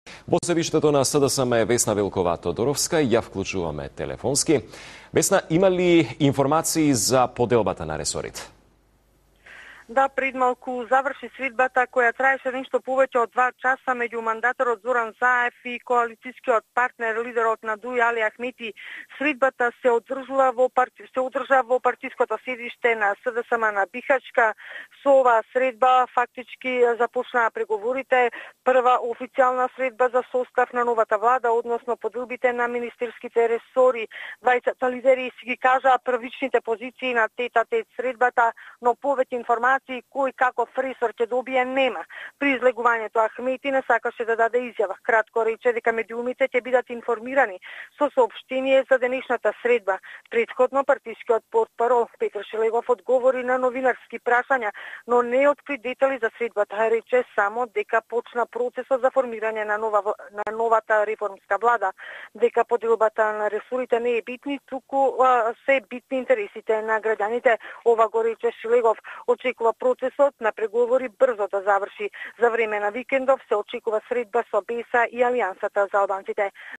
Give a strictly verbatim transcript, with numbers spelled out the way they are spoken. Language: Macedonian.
Во седиштето на СДСМ е Весна Велкова-Тодоровска. Ја вклучуваме телефонски. Весна, има ли информации за поделбата на ресорите? Да, пред малку заврши свидбата која траеше нешто повеќе од два часа меѓу мандаторот Зоран Заев и коалицијскиот партнер, лидерот на ДУИ Али Ахмети. Свидбата се одржува во парти... се одржа во партиското седиште на СДСМ на Бихачка. Со оваа средба фактички започнаа преговорите. Прва официјална средба за состав на новата влада, односно поделбите на министерските ресори. Двајцата лидери си ги кажаа првичните позиции на тета-тет средбата, но повеќе информации кој каков ресор ќе добие нема. При излегувањето Ахмети не сакаше да даде изјава. Кратко рече дека медиумите ќе бидат информирани со соопштение за денешната средба. Претходно партискиот портпарол Петар Шелегов одговори на новинарски прашања, но не откри детали за средбата. Рече само дека почна процесот за формирање на нова на новата реформска влада, дека поделбата на ресорите не е битни, туку а, се битни интересите на граѓаните. Ова го рече Шелегов. Очекува процесот на преговори брзо да заврши. За време на викендов се очекува средба со БЕСА и Алијансата за албанците.